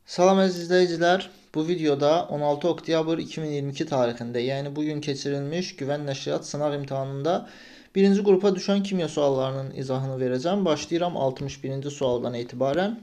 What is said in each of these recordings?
Salam əziz izləyicilər. Bu videoda 16 oktyabr 2022 tarixində, yəni bugün keçirilmiş Güvən Nəşriyyat sınaq imtahanında birinci qrupa düşən kimya suallarının izahını verəcəm. Başlayıram 61-ci sualdan etibarən.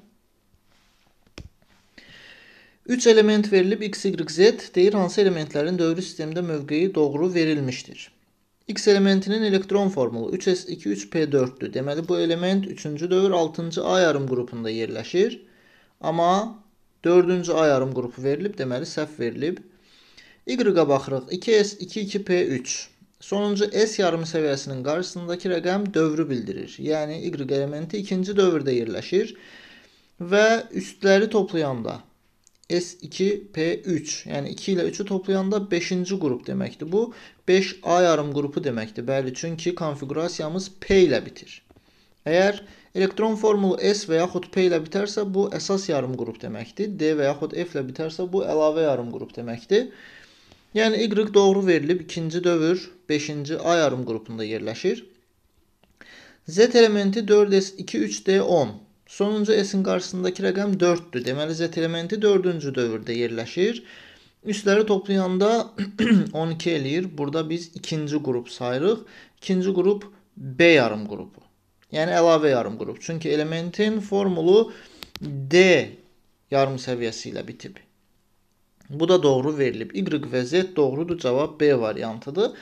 3 element verilib x, y, z deyir hansı elementlərin dövrü sistemdə mövqeyi doğru verilmişdir. X elementinin elektron formulu 3s2 3p4'dür. Deməli bu element 3-cü dövr 6-cı A yarım qrupunda yerləşir. Amma 4-cü A yarım qrupu verilib, deməli səhv verilib. Y-a baxırıq. 2s2 2p3. Sonuncu S yarımı səviyyəsinin qarşısındakı rəqəm dövrü bildirir. Yəni Y elementi 2-ci dövrdə yerləşir və üstləri toplayanda S2P3, yəni 2 ilə 3'ü toplayanda 5-ci qrup deməkdir. Bu 5A yarım qrupu deməkdir. Bəli, çünki konfigurasiyamız P ilə bitir. Əgər elektron formulu S və yaxud P ilə bitərsə, bu əsas yarım qrup deməkdir. D və yaxud F ilə bitərsə, bu əlavə yarım qrup deməkdir. Yəni Y doğru verilib, ikinci dövr 5-ci A yarım qrupunda yerləşir. Z elementi 4s2 3d10. Sonuncu S'in qarşısındakı rəqəm 4'dür. Deməli Z elementi 4-cü dövrdə yerləşir. Üstləri toplayanda 12 eləyir. Burada biz ikinci qrup sayırıq. İkinci qrup B yarım qrupu. Yəni əlavə yarım qrup. Çünki elementin formulu D yarım səviyyəsi ilə bitib. Bu da doğru verilib. Y və Z doğrudur. Cavab B variantıdır.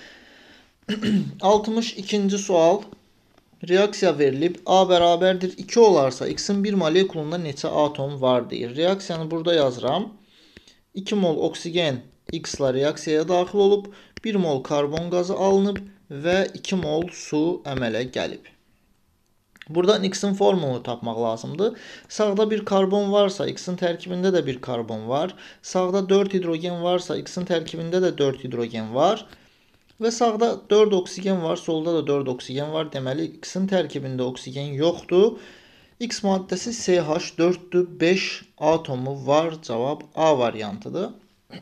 62-ci sual. Reaksiya verilib. A bərabərdir 2 olarsa X'in bir molekulunda neçə atom var deyir. Reaksiyanı burada yazıram. 2 mol oksigen X ilə reaksiyaya daxil olub. 1 mol karbon qazı alınıb və 2 mol su əmələ gəlib. Buradan X'in formulunu tapmaq lazımdır. Sağda bir karbon varsa X'in tərkibində də bir karbon var. Sağda 4 hidrogen varsa X'in tərkibində də 4 hidrogen var. Və sağda 4 oksigen var, solda da 4 oksigen var. Deməli, X'in tərkibində oksigen yoxdur. X maddəsi CH4'dür. 5 atomu var. Cavab A variantıdır.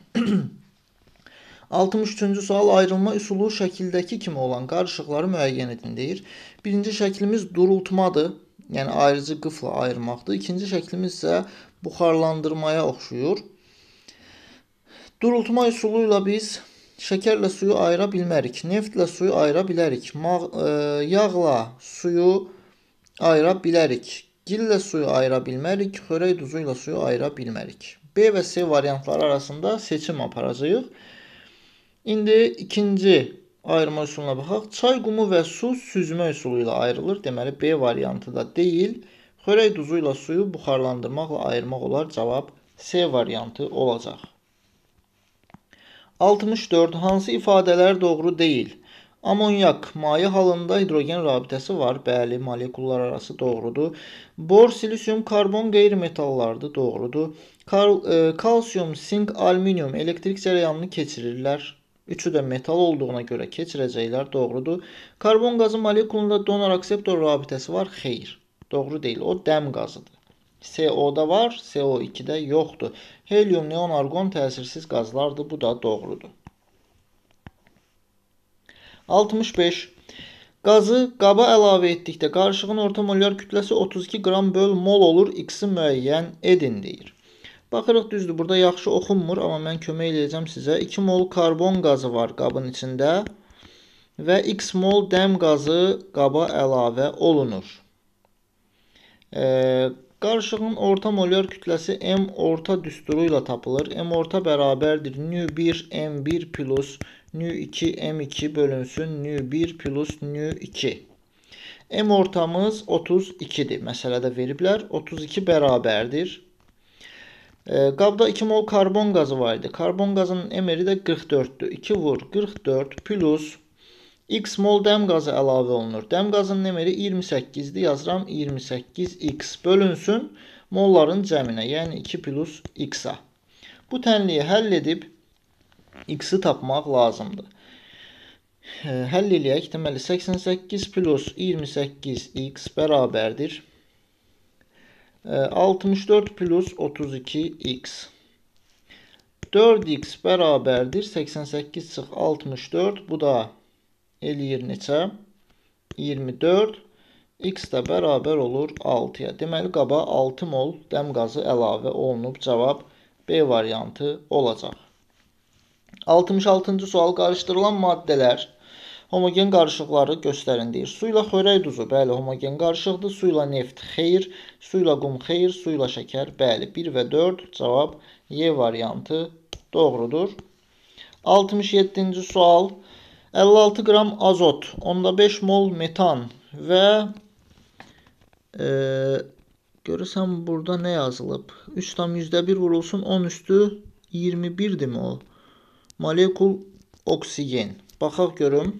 63-cü sual ayrılma üsulu şəkildəki kimi olan qarışıqları müəyyən edin deyir. Birinci şəklimiz durultmadır. Yəni ayrıcı qıfla ayırmaqdır. İkinci şəklimiz isə buxarlandırmaya oxşuyur. Durultma üsulu ilə biz şəkərlə suyu ayıra bilmərik. Neftlə suyu ayıra bilərik. Yağla suyu ayıra bilərik. Gillə suyu ayıra bilmərik. Xörək duzu ilə suyu ayıra bilmərik. B və C variantları arasında seçim aparacağıq. İndi ikinci ayırma üsuluna baxaq. Çay qumu və su süzmə üsulu ilə ayrılır. Deməli B variantı da deyil. Xörək duzu ilə suyu buxarlandırmaqla ayırmaq olar. Cavab C variantı olacaq. 64. Hansı ifadələr doğru deyil? Amonyak maye halında hidrogen rabitəsi var. Bəli, molekullar arası doğrudur. Bor, silisyum, karbon qeyri-metallardır. Doğrudur. Kalsiyum, sink, alüminium elektrik cərəyanını keçirirlər. Üçü də metal olduğuna görə keçirəcəklər. Doğrudur. Karbon qazı molekulunda donor-akseptor rabitəsi var. Xeyr. Doğru deyil. O dəm qazıdır. CO-da var, CO2-də yoxdur. Helium, neon, argon təsirsiz qazlardır. Bu da doğrudur. 65. Qazı qaba əlavə etdikdə qarışığın orta molyar kütləsi 32 qram böl mol olur. X-i müəyyən edin deyir. Baxırıq düzdür. Burada yaxşı oxunmur, amma mən kömək eləyəcəm sizə. 2 mol karbon qazı var qabın içində və x mol dəm qazı qaba əlavə olunur. Qarışığın orta molyar kütləsi M orta düsturu ilə tapılır. M orta bərabərdir. nü1 M1 plus nü2 M2 bölünsün nü1 plus nü2. M ortamız 32'dir. Məsələdə veriblər. 32 bərabərdir. Qabda 2 mol karbon qazı var idi. Karbon qazının emeri də 44'dür. 2 vur 44 plus X mol dəm qazı əlavə olunur. Dəm qazının emeri 28'dir. Yazıram 28x bölünsün molların cəminə. Yəni 2 plus x-a. Bu tənliyi həll edib x-i tapmaq lazımdır. Həll eləyək. Deməli 88 plus 28x bərabərdir. 64 plus 32x. 4x bərabərdir. 88 çıx 64. Bu da eləyir neçə? 24. X də bərabər olur 6-ya. Deməli, qaba 6 mol dəm qazı əlavə olunub. Cavab B variantı olacaq. 66-cı sual. Qarışdırılan maddələr homogen qarışıqları göstərin deyir. Su ilə xörək duzu, bəli, homogen qarışıqdır. Su ilə neft, xeyr. Su ilə qum, xeyr. Su ilə şəkər, bəli. 1 və 4 cavab Y variantı doğrudur. 67-ci sual. 56 qram azot, 5 mol metan və görürsən burada nə yazılıb? 3,1 vurulsun 10 üstü 21-dirmi o? Molekul oksigen. Baxaq görüm.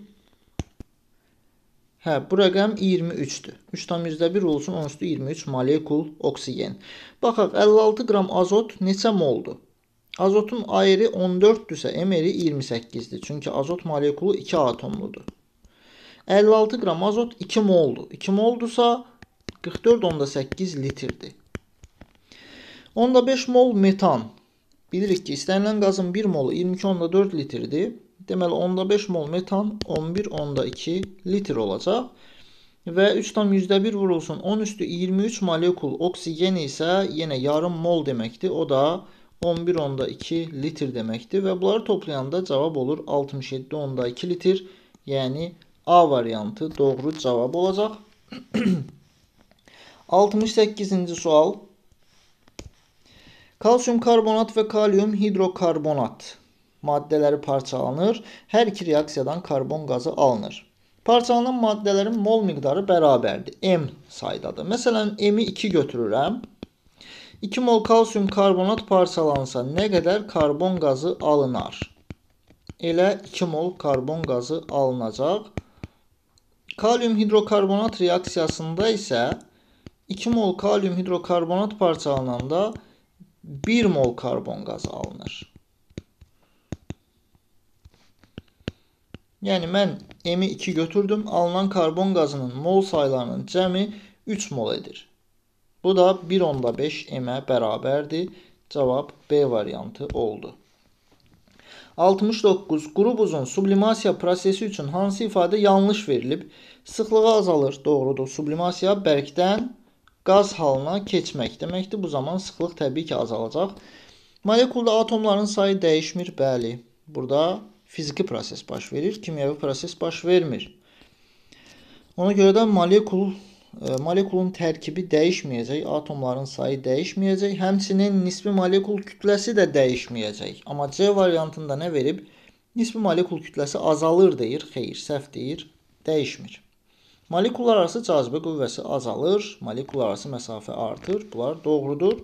Hə, bu rəqəm 23-dür. 3,1 vurulsun 10 üstü 23 molekul oksigen. Baxaq, 56 qram azot neçə moldur? Azotun ayrı 14-dürsə, M-eri 28-dir. Çünki azot molekulu 2 atomludur. 56 qram azot 2 moldur. 2 moldursa 44,8 litrdir. 5 mol metan. Bilirik ki, istənilən qazın 1 molu 22,4 litrdir. Deməli, 5 mol metan 11,2 litr olacaq. Və 3,1 vurulsun 10 üstü 23 molekul oksigen isə yenə yarım mol deməkdir. O da 11,2 litr deməkdir. Və bunları toplayanda cavab olur 67,2 litr. Yəni A variantı doğru cavab olacaq. 68-ci sual. Kalsium karbonat və kalium hidrokarbonat maddələri parçalanır. Hər iki reaksiyadan karbon qazı alınır. Parçalanan maddələrin mol miqdarı bərabərdir. M saydadır. Məsələn, M-i 2 götürürəm. 2 mol kalsium karbonat parçalansa nə qədər karbon qazı alınar? Elə 2 mol karbon qazı alınacaq. Kalium hidrokarbonat reaksiyasında isə 2 mol kalium hidrokarbonat parçalananda 1 mol karbon qazı alınır. Yəni, mən M-i 2 götürdüm. Alınan karbon qazının mol saylarının cəmi 3 mol edir. Bu da 1,5 M-ə bərabərdir. Cavab B variantı oldu. 69. Quru buzun sublimasiya prosesi üçün hansı ifadə yanlış verilib? Sıxlığı azalır. Doğrudur. Sublimasiya bərkdən qaz halına keçmək deməkdir. Bu zaman sıxlıq təbii ki azalacaq. Molekulda atomların sayı dəyişmir. Bəli. Burada fiziki proses baş verir. Kimyəvi proses baş vermir. Ona görə də molekulun tərkibi dəyişməyəcək. Atomların sayı dəyişməyəcək. Həmçinin nisbi molekul kütləsi də dəyişməyəcək. Amma C variantında nə verib? Nisbi molekul kütləsi azalır deyir. Xeyr, səhv deyir. Dəyişmir. Molekullar arası cazibə qüvvəsi azalır. Molekullar arası məsafə artır. Bunlar doğrudur.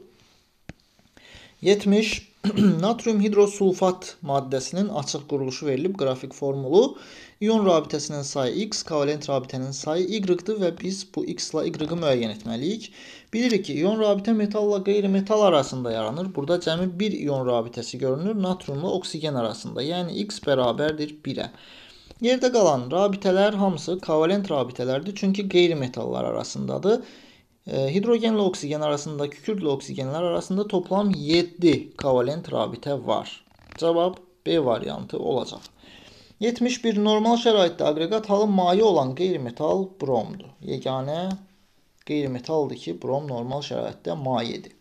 70. Natrium hidrosulfat maddəsinin açıq quruluşu verilib. Qrafik formulu. İyon rabitəsinin sayı X, kovalent rabitənin sayı Y-dir və biz bu X ilə Y-ı müəyyən etməliyik. Bilirik ki, iyon rabitə metalla qeyri-metal arasında yaranır. Burada cəmi bir iyon rabitəsi görünür. Natriumla oksigen arasında. Yəni X bərabərdir 1-ə. Yerdə qalan rabitələr hamısı kovalent rabitələrdir. Çünki qeyri-metallar arasındadır. Hidrogenlə oksigen arasında, kükürdlə oksigenlər arasında toplam 7 kovalent rabitə var. Cavab B variantı olacaq. 71. Normal şəraitdə aqreqat halı maye olan qeyri-metal bromdur. Yeganə qeyri-metaldır ki, brom normal şəraitdə mayedir.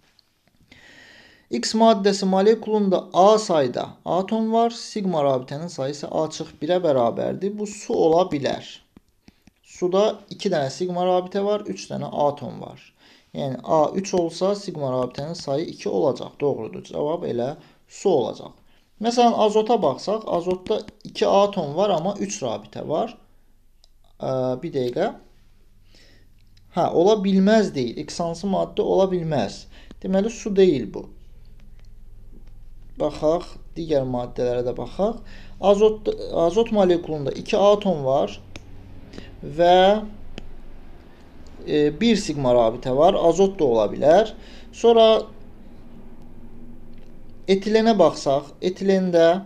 X maddəsi molekulunda A sayda atom var. Sigma rabitənin sayı isə açıq 1-ə bərabərdir. Bu su ola bilər. Suda 2 dənə sigma rabitə var, 3 dənə atom var. Yəni A 3 olsa sigma rabitənin sayı 2 olacaq. Doğrudur. Cavab elə su olacaq. Məsələn, azota baxsaq, azotda 2 atom var, amma 3 rabitə var. Bir dəqiqə. Ola bilməz deyil. X hansı maddə ola bilməz. Deməli, su deyil bu. Baxaq, digər maddələrə də baxaq. Azot molekulunda 2 atom var və 1 sigma rabitə var. Azot da ola bilər. Sonra etilenə baxsaq, etilində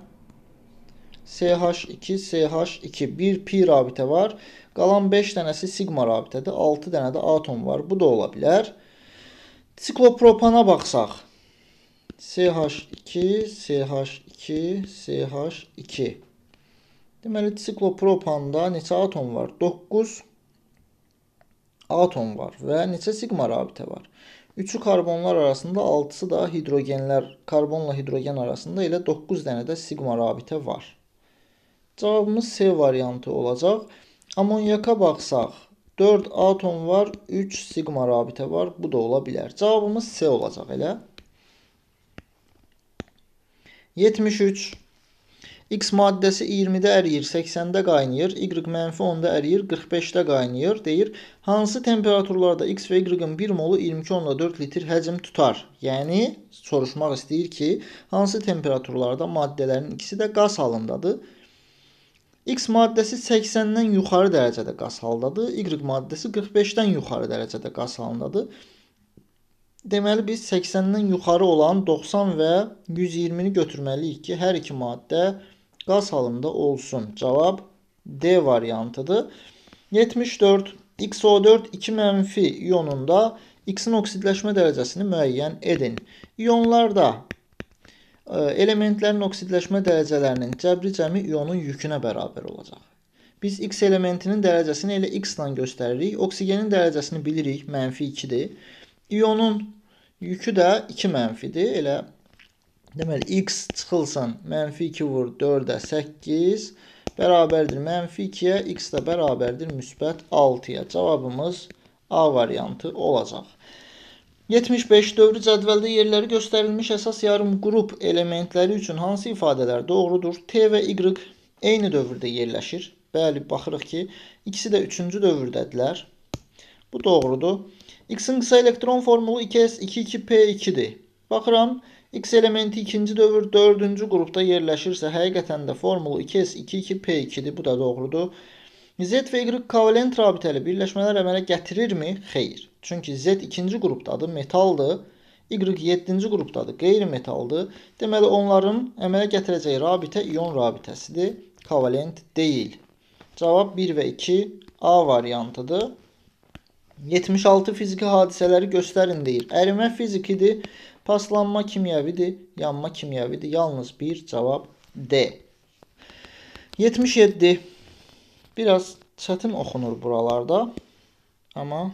CH2, CH2, 1 pi rabitə var. Qalan 5 dənəsi sigma rabitədir. 6 dənə də atom var. Bu da ola bilər. Siklopropana baxsaq, CH2, CH2, CH2. Deməli, siklopropanda neçə atom var? 9 atom var və neçə sigma rabitə var? 3'ü karbonlar arasında, 6'sı da hidrogenlər, karbonla hidrogen arasında elə 9 dənə də sigma rabitə var. Cavabımız C variantı olacaq. Amonyaka baxsaq, 4 atom var, 3 sigma rabitə var. Bu da ola bilər. Cavabımız C olacaq elə. 73. X maddəsi 20-də əriyir, 80-də qaynayır, Y -10-da əriyir, 45-də qaynayır. Deyir, hansı temperaturlarda X və Y-in 1 molu 22,4 litr həcm tutar? Yəni, soruşmaq istəyir ki, hansı temperaturlarda maddələrin ikisi də qaz halındadır? X maddəsi 80-dən yuxarı dərəcədə qaz halındadır, Y maddəsi 45-dən yuxarı dərəcədə qaz halındadır. Deməli, biz 80-dən yuxarı olan 90 və 120-ni götürməliyik ki, hər iki maddə qaz halında olsun. Cavab D variantıdır. 74. XO4 2 mənfi iyonunda X-in oksidləşmə dərəcəsini müəyyən edin. İyonlarda elementlərin oksidləşmə dərəcələrinin cəbri cəmi iyonun yükünə bərabər olacaq. Biz X elementinin dərəcəsini elə X ilə göstəririk. Oksigenin dərəcəsini bilirik, -2-dir. İyonun yükü də 2 mənfidir. Elə deməli, X çıxılsın, -2 vur 4-ə 8 bərabərdir -2-yə, X də bərabərdir -6-ya. Cavabımız A variantı olacaq. 75. Dövrü cədvəldə yerləri göstərilmiş əsas yarım qrup elementləri üçün hansı ifadələr doğrudur? T və Y eyni dövrdə yerləşir. Bəli, baxırıq ki, ikisi də 3-cü dövrdədirlər. Bu doğrudur. X-in qısa elektron formulu 2s22p2'dir. Baxıram, X elementi 2-ci dövr 4-cü qrupda yerləşirsə, həqiqətən də formulu 2s22p2'dir. Bu da doğrudur. Z və Y kovalent rabitəli birləşmələr əmələ gətirirmi? Xeyr. Çünki Z 2-ci qrupdadır, metaldır. Y 7-ci qrupdadır, qeyri-metaldır. Deməli, onların əmələ gətirəcəyi rabitə iyon rabitəsidir. Kovalent deyil. Cavab 1 və 2 A variantıdır. 76. Fiziki hadisələri göstərin deyir. Ərimə fizikidir, paslanma kimyəvidir, yanma kimyəvidir. Yalnız bir cavab D. 77. Biraz çətin oxunur buralarda. Amma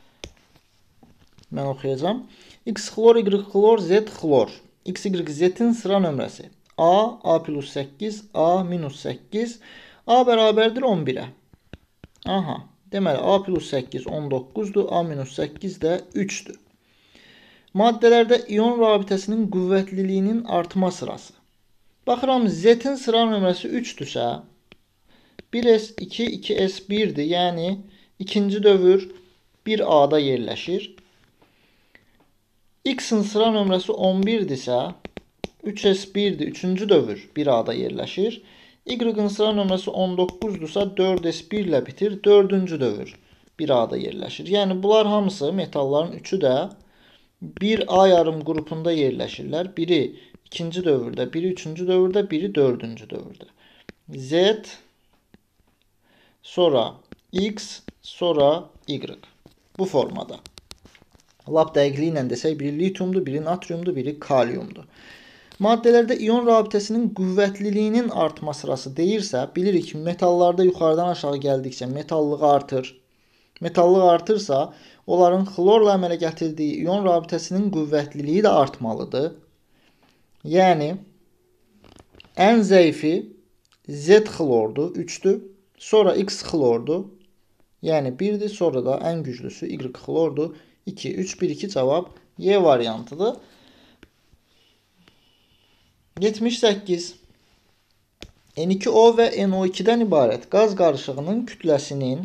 mən oxuyacağım. X xlor, Y xlor, Z xlor. X, Y, Z-in sıra nömrəsi. A, A plus 8, A minus 8. A bərabərdir 11'ə. Aha. Deməli, A plus 8 19'dur, A minus 8 də 3'dür. Maddələrdə iyon rabitəsinin qüvvətliliyinin artma sırası. Baxıram, Z-in sıra nömrəsi 3'dürsə, 1s2, 2s1'dir. Yəni, ikinci dövr 1A-da yerləşir. X-in sıra nömrəsi 11'dirsə, 3s1'dir. Üçüncü dövr 1A-da yerləşir. Y-in sıra nömrəsi 19'dursa 4s1 ilə bitir. 4-cü dövr 1A-da yerləşir. Yəni, bunlar hamısı metalların üçü də 1A yarım qrupunda yerləşirlər. Biri 2-ci dövrdə, biri 3-cü dövrdə, biri 4-cü dövrdə. Z, sonra X, sonra Y. Bu formada. Lap dəqiqliyi ilə desək, biri lityumdur, biri natriumdur, biri kaliumdur. Maddələrdə iyon rabitəsinin qüvvətliliyinin artma sırası deyirsə, bilirik ki, metallarda yuxarıdan aşağı gəldikcə metallığı artır. Metallıq artırsa, onların xlorla əmələ gətirdiyi iyon rabitəsinin qüvvətliliyi də artmalıdır. Yəni, ən zəifi Z xlordur, 3'dür. Sonra X xlordur, yəni 1'dir. Sonra da ən güclüsü Y xlordur, 2. 3, 1, 2 cavab Y variantıdır. 78. N2O və NO2'dən ibarət qaz qarışığının kütləsinin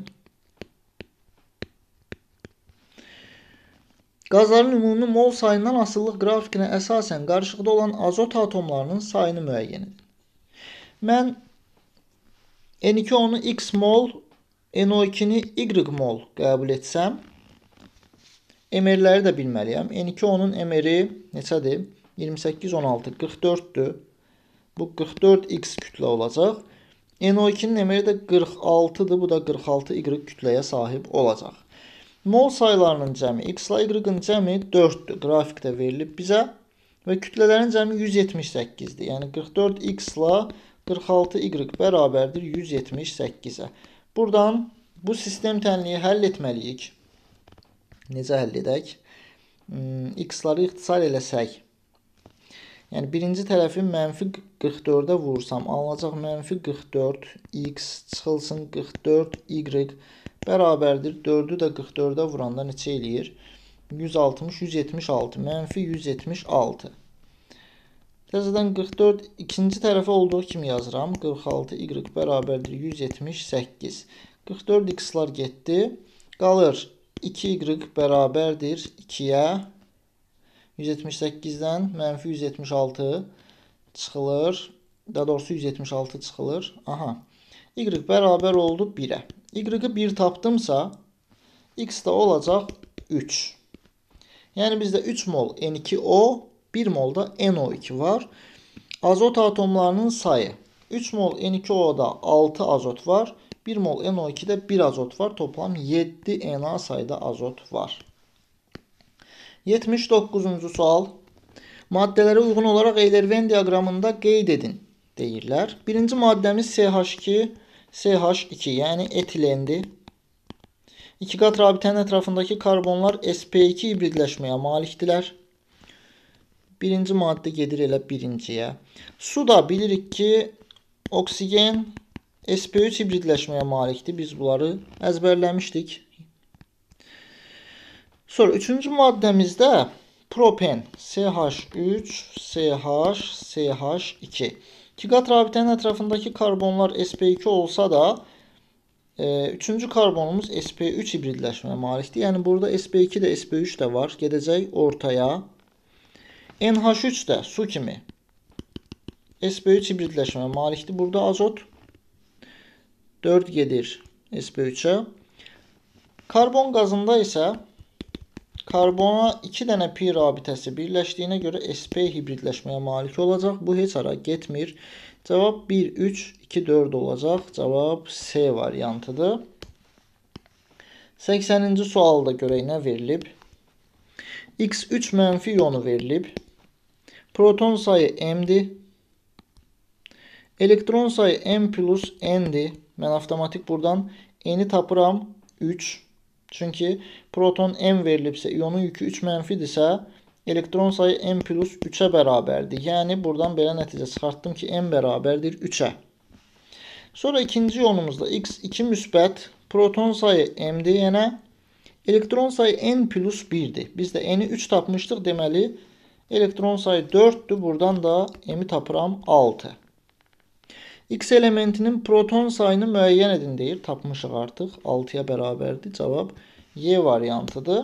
qazların ümumi mol sayından asıllıq qrafikinə əsasən qarışıqda olan azot atomlarının sayını müəyyən edin. Mən N2O-nu X mol, NO2-ni Y mol qəbul etsəm, emerləri də bilməliyəm. N2O-nun emeri neçədir? 28, 16, 44'dür. Bu 44x kütlə olacaq. NO2'nin emeri də 46'dır. Bu da 46y kütləyə sahib olacaq. Mol sayılarının cəmi X ilə Y-in cəmi 4'dür. Qrafikdə verilib bizə. Və kütlələrin cəmi 178'dir. Yəni 44x ilə 46y bərabərdir 178'ə. Buradan bu sistem tənliyi həll etməliyik. Necə həll edək? X-ları ixtisar eləsək. Yəni birinci tərəfi mənfi 44-ə vursam, alınacaq mənfi 44 x çıxılsın 44 y bərabərdir. 4-ü də 44-ə vuranda neçə eləyir? 160, 176, mənfi 176. Təzədən 44 ikinci tərəfə olduğu kimi yazıram. 46 y bərabərdir 178. 44 x-lar getdi. Qalır 2y bərabərdir 2-yə. 178-dən mənfi 176 çıxılır. Daha doğrusu 176 çıxılır. Aha. Y bərabər oldu 1-ə. Y-i 1 tapdımsa x da olacaq 3. Yəni bizdə 3 mol N2O, 1 mol da NO2 var. Azot atomlarının sayı. 3 mol N2O'da 6 azot var. 1 mol NO2'də 1 azot var. Toplam 7 Na sayda azot var. 79-cu sual. Maddelərə uyğun olaraq Eyler-Venn diaqramında qeyd edin deyirlər. Birinci maddəmiz CH2, CH2 yəni etilendir. 2 qat rabitənin ətrafındakı karbonlar sp2 hibridləşməyə malikdirlər. Birinci maddə gedir elə birinciyə. Su da bilirik ki, oksigen sp3 hibridləşməyə malikdir. Biz bunları əzbərləmişdik. Sonra üçüncü maddəmizdə propen CH3, CH, CH2. 2 qat rabitənin ətrafındakı karbonlar sp2 olsa da, üçüncü karbonumuz sp3 hibridləşməyə malikdir. Yəni burada sp2 də sp3 də var. Gedəcək ortaya. NH3 də su kimi sp3 hibridləşməyə malikdir. Burada azot 4 gedir sp3'ə. Karbon qazında isə karbona 2 dənə pi rabitəsi birləşdiyinə görə sp hibridləşməyə malik olacaq. Bu heç ara getmir. Cavab 1, 3, 2, 4 olacaq. Cavab C variantıdır. 80-ci sualda görək nə verilib. X3 mənfi iyonu verilib. Proton sayı M'dir. Elektron sayı M plus N'dir. Mən avtomatik buradan N'i tapıram 3. Çünki proton M verilibsə, iyonun yükü 3 mənfidirsə, elektron sayı M plus 3'ə bərabərdir. Yəni buradan belə nəticə çıxartdım ki, M bərabərdir 3'ə. Sonra ikinci iyonumuzda X2 müsbət, proton sayı M'dir yenə. Elektron sayı N plus 1'dir. Biz də N'i 3 tapmışdıq. Deməli, elektron sayı 4'dür. Buradan da M'i tapıram 6. X elementinin proton sayını müəyyən edin deyir. Tapmışıq artıq. 6'ya bərabərdir. Cavab Y variantıdır.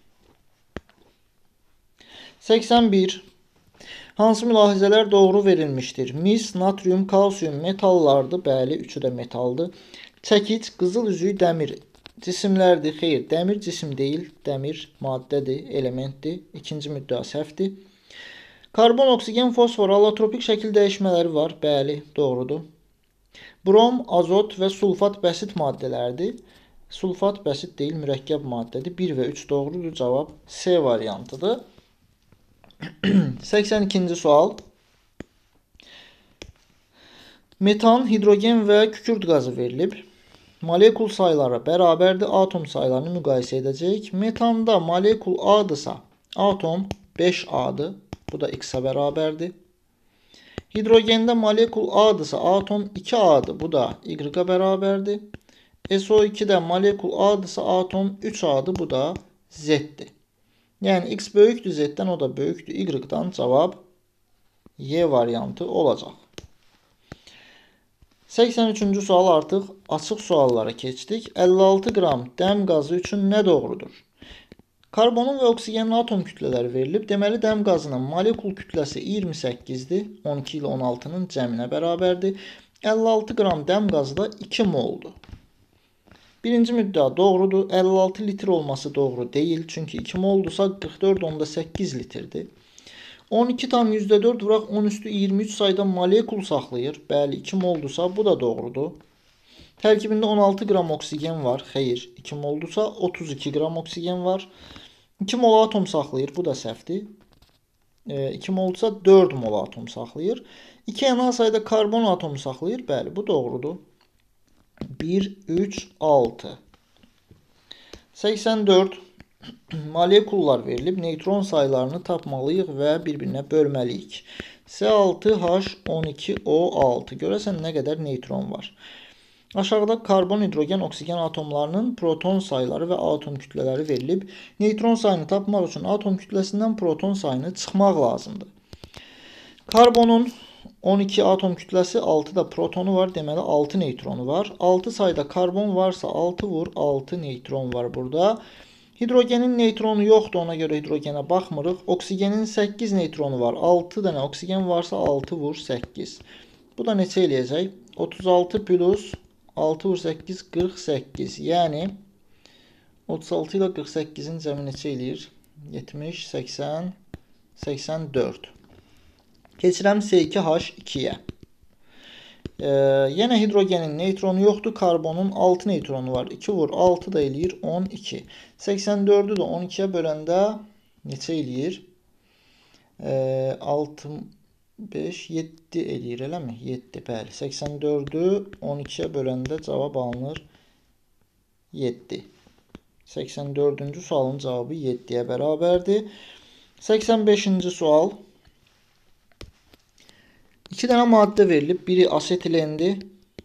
81. Hansı mülahizələr doğru verilmişdir? Mis, natrium, kalsium metallardır. Bəli, üçü də metaldır. Çəkic, qızıl üzük, dəmir cisimlərdir. Xeyr, dəmir cisim deyil. Dəmir maddədir, elementdir. İkinci müddəa səhvdir. Karbon, oksigen, fosfor, allotropik şəkil dəyişmələri var. Bəli, doğrudur. Brom, azot və sulfat bəsit maddələrdir. Sulfat bəsit deyil, mürəkkəb maddədir. 1 və 3 doğrudur. Cavab C variantıdır. 82-ci sual. Metan, hidrogen və kükürt qazı verilib. Molekul sayıları bərabərdir. Atom sayılarını müqayisə edəcəyik. Metanda molekul A-dırsa, atom 5A-dır. Bu da X-a bərabərdir. Hidrogende molekul A-dırsa, atom 2A-dır. Bu da Y-a bərabərdir. SO2'də molekul A-dırsa, atom 3A-dır. Bu da Z-dir. Yəni X böyükdür Z-dən, o da böyükdür Y-dan. Cavab Y variantı olacaq. 83-cü sual artıq açıq suallara keçdik. 56 qram dəm qazı üçün nə doğrudur? Karbonun və oksigenin atom kütlələri verilib. Deməli, dəm qazının molekul kütləsi 28-dir. 12 ilə 16-nın cəminə bərabərdir. 56 qram dəm qazı da 2 moldur. Birinci müddəa doğrudur. 56 litr olması doğru deyil. Çünki 2 moldursa 44,8 litrdir. 12,4 vuraq 10 üstü 23 sayda molekul saxlayır. Bəli, 2 moldursa bu da doğrudur. Tərkibində 16 qram oksigen var. Xeyr, 2 moldursa 32 qram oksigen var. 2 mol atom saxlayır. Bu da səhvdir. 2 moldursa 4 mol atom saxlayır. 2 Na sayda karbon atomu saxlayır. Bəli, bu doğrudur. 1, 3, 6. 84. Molekullar verilib, neytron sayılarını tapmalıyıq və bir-birinə bölməliyik. C6H12O6. Görəsən nə qədər neytron var? Aşağıda karbon, hidrogen, oksigen atomlarının proton sayıları və atom kütlələri verilib. Neytron sayını tapmaq üçün atom kütləsindən proton sayını çıxmaq lazımdır. Karbonun 12 atom kütləsi, 6 da protonu var. Deməli 6 neytronu var. 6 sayda karbon varsa 6 vur 6 neytron var burada. Hidrogenin neytronu yoxdur, ona görə hidrogenə baxmırıq. Oksigenin 8 neytronu var. 6 dənə oksigen varsa 6 vur 8. Bu da neçə eləyəcək? 36 plus 6 vur 8 48. Yəni 36 ilə 48-in cəmi neçə eləyir? 70, 80, 84. Keçirəm C2H2-yə. Yenə hidrogenin neytronu yoxdur. Karbonun 6 neytronu var. 2 vur 6 da eləyir 12. 84'ü də 12'yə böləndə neçə eləyir? 65, 7 eləyir, eləmi? 7, bəli. 84'ü 12'yə böləndə cavab alınır 7. 84-cü sualın cavabı 7'yə bərabərdir. 85-ci sual. 2 dənə maddə verilib. Biri asetilendir.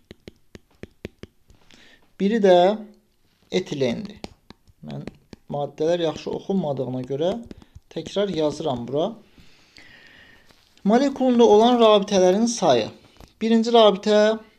Biri də etilendir. Mən maddələr yaxşı oxunmadığına görə təkrar yazıram bura. Molekulunda olan rabitələrin sayı. Birinci rabitə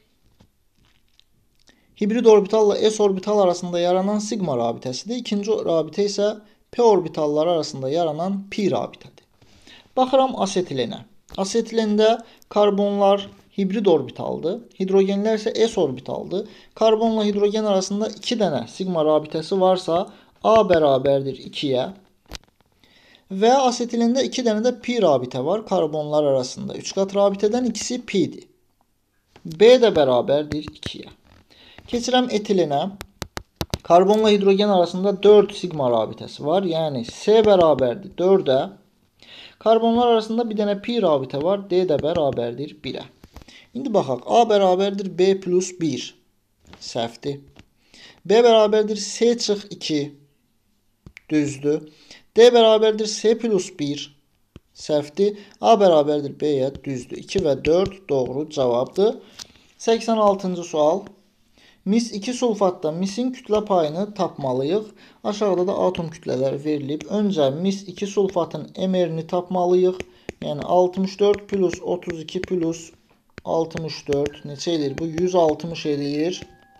hibrid orbitalla s orbital arasında yaranan sigma rabitəsidir. İkinci rabitə isə p orbitalları arasında yaranan pi rabitədir. Baxıram asetilenə. Asetilində karbonlar hibrid orbitaldır. Hidrogenlər isə s orbitaldır. Karbonla hidrogen arasında 2 dənə sigma rabitəsi varsa A bərabərdir 2'yə. Və asetilində 2 dənə də pi rabitə var karbonlar arasında. 3 qat rabitədən ikisi pi'dir. B də bərabərdir 2'yə. Keçirəm etilenə. Karbonla hidrogen arasında 4 sigma rabitəsi var. Yəni S bərabərdir 4'ə. Karbonlar arasında bir dənə pi rabitə var. D də bərabərdir 1'ə. İndi baxaq. A bərabərdir B plus 1. Səhvdir. B bərabərdir S çıx 2. Düzdür. D bərabərdir S plus 1. Səhvdir. A bərabərdir B-yə düzdür. 2 və 4 doğru cavabdır. 86-cı sual. Mis 2 sulfatda misin kütlə payını tapmalıyıq. Aşağıda da atom kütlələri verilib. Öncə mis 2 sulfatın MR-ni tapmalıyıq. Yəni 64 plus 32 plus 64 neçə eləyir? Bu 160 eləyir.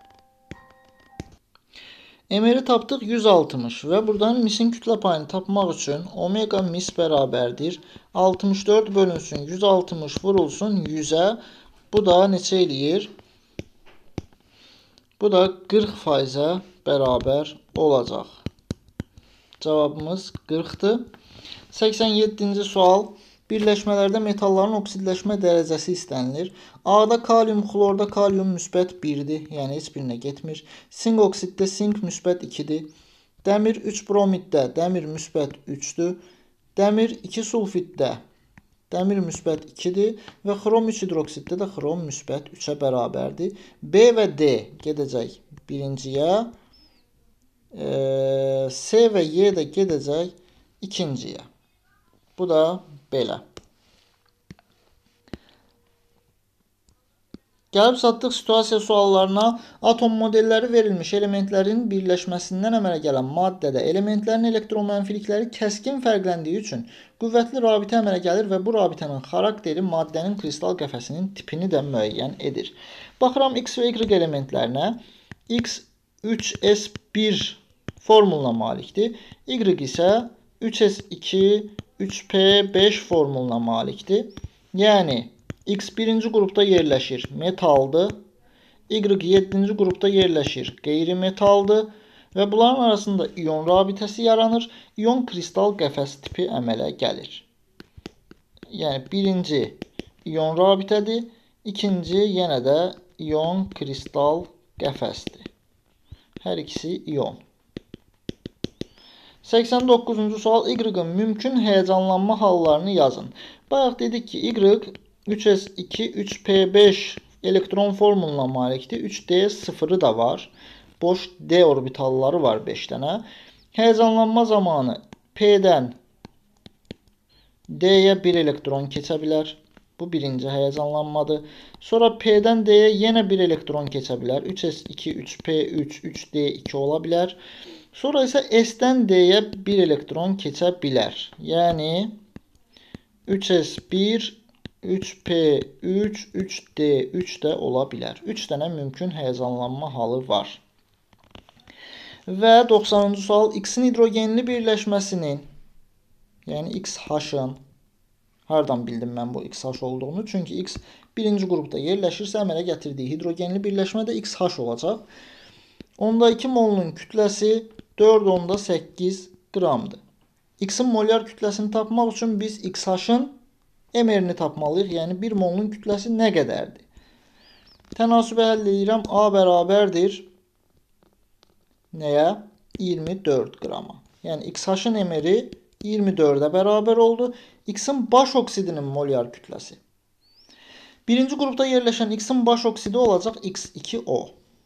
MR-i tapdıq 160 və buradan misin kütlə payını tapmaq üçün omega mis bərabərdir. 64 bölünsün 160 vurulsun 100'ə. Bu da neçə eləyir? Bu da 40%'ə bərabər olacaq. Cavabımız 40'dır. 87-ci sual. Birləşmələrdə metalların oksidləşmə dərəcəsi istənilir. A'da kalium, xlorda kalium müsbət 1'dir. Yəni heç birinə getmir. Sink oksiddə sink müsbət 2'dir. Dəmir 3 bromiddə dəmir müsbət 3'dür. Dəmir 2 sulfiddə dəmir müsbət 2'dir və xrom 3 hidroksiddə də xrom müsbət 3'ə bərabərdir. B və D gedəcək birinciyə. S və Y də gedəcək ikinciyə. Bu da belə. Gəlib çatdıq situasiya suallarına. Atom modelləri verilmiş elementlərin birləşməsindən əmələ gələn maddədə elementlərin elektromənfilikləri kəskin fərqləndiyi üçün qüvvətli rabitə əmələ gəlir və bu rabitənin xarakteri maddənin kristal qəfəsinin tipini də müəyyən edir. Baxıram X və Y elementlərinə. X 3s1 formuluna malikdir. Y isə 3s2, 3p5 formuluna malikdir. Yəni X birinci qrupda yerləşir, metaldır. Y 7-ci qrupda yerləşir, qeyri-metaldır. Və bunların arasında ion rabitəsi yaranır. İon kristal qəfəs tipi əmələ gəlir. Yəni birinci ion rabitədir. İkinci yenə də ion kristal qəfəsdir. Hər ikisi ion. 89-cu sual. Y-ın mümkün həyəcanlanma hallarını yazın. Bayaq dedik ki, Y 3s2, 3p5 elektron formuluna malikdir. 3d0'ı da var. Boş d orbitalları var 5 dənə. Həyəcanlanma zamanı P-dən D-yə 1 elektron keçə bilər. Bu birinci həyəcanlanmadır. Sonra P-dən D-yə yenə 1 elektron keçə bilər. 3s2, 3p3, 3d2 ola bilər. Sonra isə S-dən D-yə 1 elektron keçə bilər. Yəni 3s1, 3p3, 3d3 də ola bilər. 3 dənə mümkün həyəcanlanma halı var. Və 90-cı sual, X-in hidrogenli birləşməsinin, yəni XH-ın, hardan bildim mən bu XH olduğunu? Çünki X birinci qrupda yerləşirsə, əmələ gətirdiyi hidrogenli birləşmə də XH olacaq. Onda 2 molunun kütləsi 4,8 qramdır. X-in molyar kütləsini tapmaq üçün biz XH-ın MR-ni tapmalıyıq. Yəni 1 molunun kütləsi nə qədərdir? Tənasübü həll edirəm. A bərabərdir nəyə? 24 qrama. Yəni XH-ın MR-i 24-ə bərabər oldu. X-in baş oksidinin molyar kütləsi. Birinci qrupda yerləşən X-in baş oksidi olacaq X2O.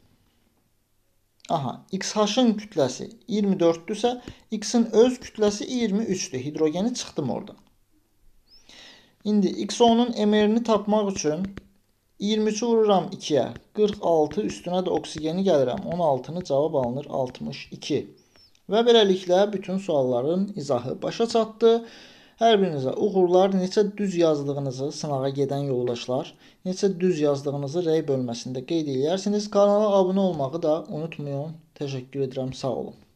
Aha, XH-ın kütləsi 24-dürsə, X-in öz kütləsi 23-dür. Hidrogeni çıxdım oradan. İndi XO-nun MR-ni tapmaq üçün 23-ü vururam 2-yə. 46 üstünə də oksigeni gəlirəm. 16-nı cavab alınır 62. Və beləliklə bütün sualların izahı başa çatdı. Hər birinizə uğurlar. Neçə düz yazdığınızı sınağa gedən yoldaşlar, neçə düz yazdığınızı rey bölməsində qeyd edirsiniz. Kanala abunə olmağı da unutmayın. Təşəkkür edirəm. Sağ olun.